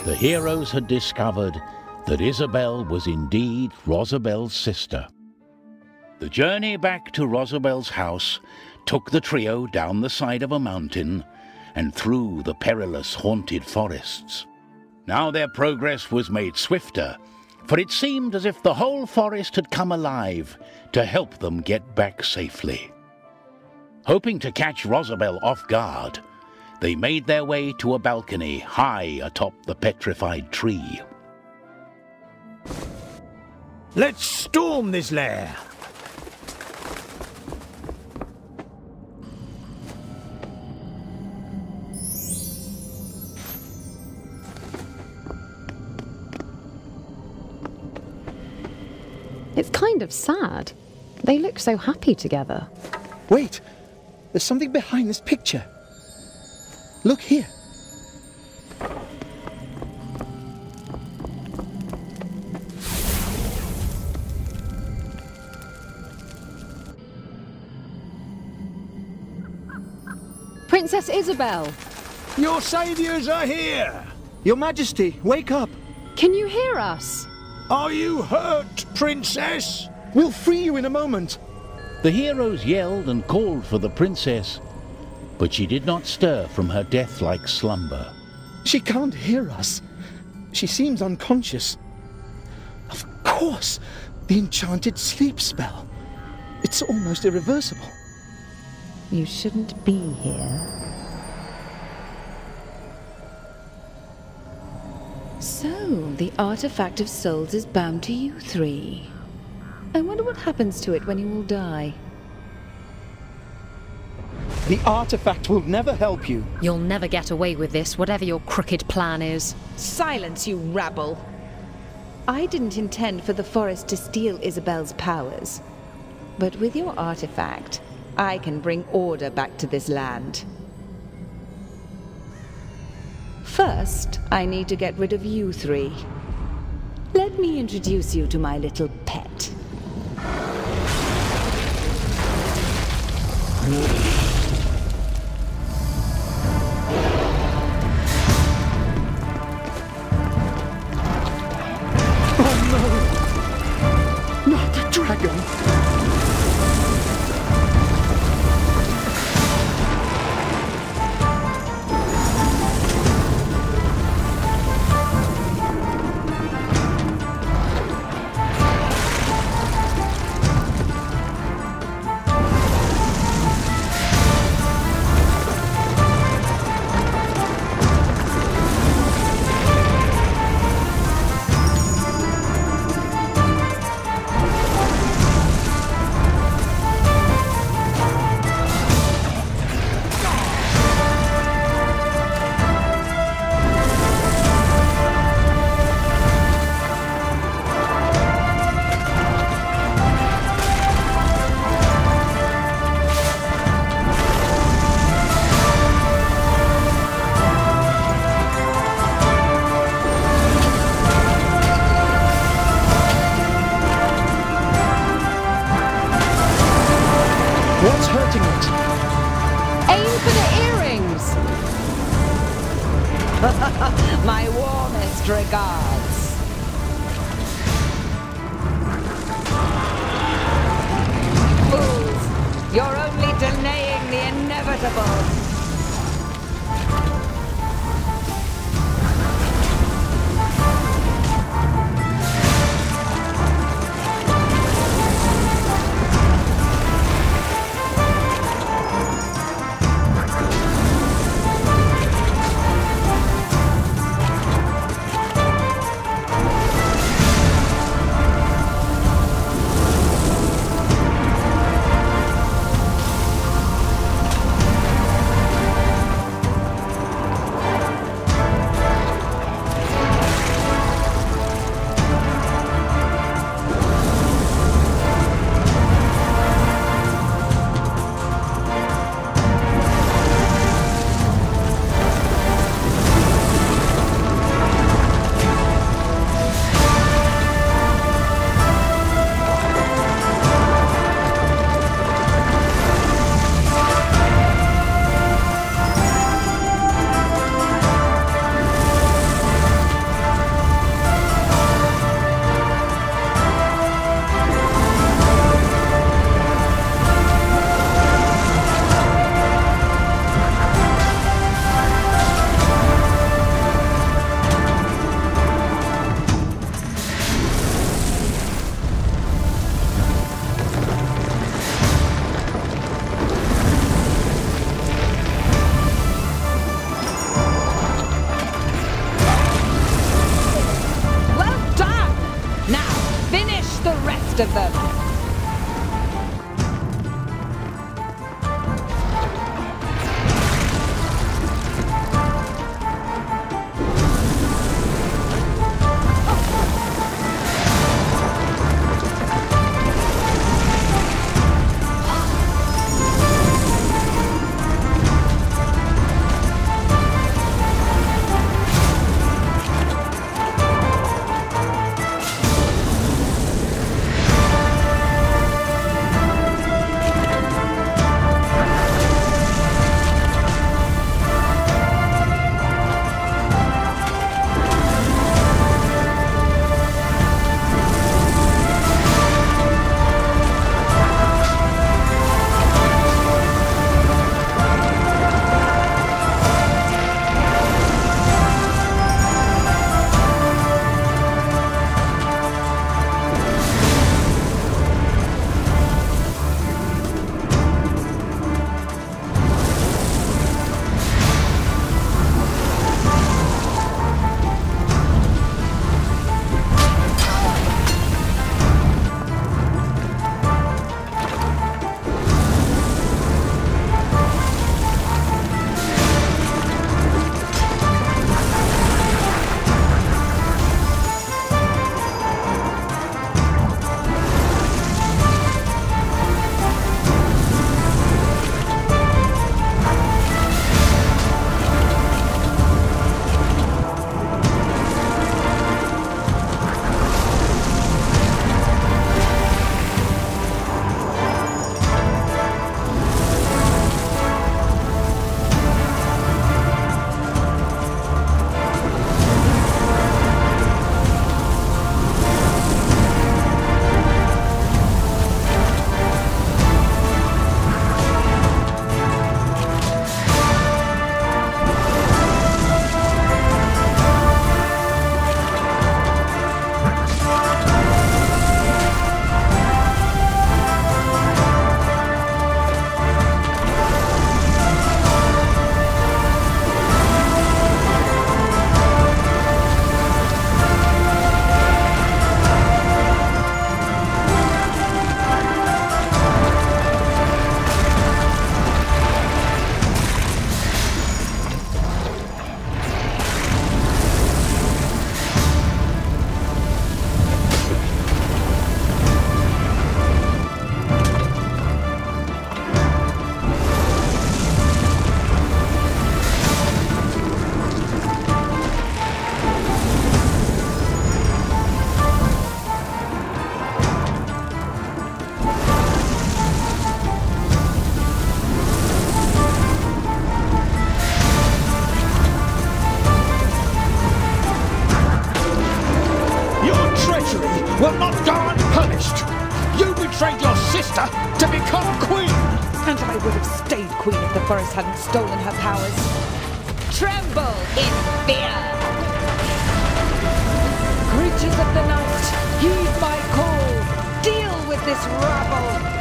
The heroes had discovered that Isabel was indeed Rosabel's sister. The journey back to Rosabel's house took the trio down the side of a mountain and through the perilous haunted forests. Now their progress was made swifter, for it seemed as if the whole forest had come alive to help them get back safely. Hoping to catch Rosabel off guard, they made their way to a balcony high atop the petrified tree. Let's storm this lair! It's kind of sad. They look so happy together. Wait! There's something behind this picture. Look here. Princess Isabel! Your saviours are here! Your Majesty, wake up! Can you hear us? Are you hurt, Princess? We'll free you in a moment. The heroes yelled and called for the princess, but she did not stir from her death-like slumber. She can't hear us. She seems unconscious. Of course, the enchanted sleep spell. It's almost irreversible. You shouldn't be here. So, the artifact of souls is bound to you three. I wonder what happens to it when you all die. The artifact will never help you. You'll never get away with this, whatever your crooked plan is. Silence, you rabble! I didn't intend for the forest to steal Isabel's powers. But with your artifact, I can bring order back to this land. First, I need to get rid of you three. Let me introduce you to my little pet. Oh no! Not the dragon! What's hurting it? Aim for the earrings! My warmest regards. Fools! You're only delaying the inevitable. rest of them. will not go unpunished. You betrayed your sister to become queen. And I would have stayed queen if the forest hadn't stolen her powers. Tremble in fear! Creatures of the night, heed my call. Deal with this rabble.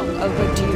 long overdue.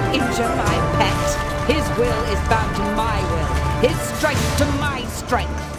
His will is bound to my will, his strength to my strength.